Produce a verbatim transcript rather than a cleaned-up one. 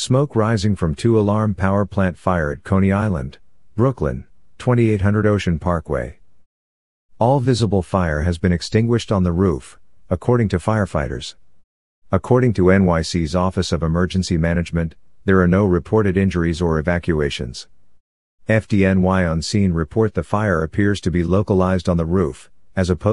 Smoke rising from two-alarm power plant fire at Coney Island, Brooklyn, twenty-eight hundred Ocean Parkway. All visible fire has been extinguished on the roof, according to firefighters. According to N Y C's Office of Emergency Management, there are no reported injuries or evacuations. F D N Y on scene report the fire appears to be localized on the roof, as opposed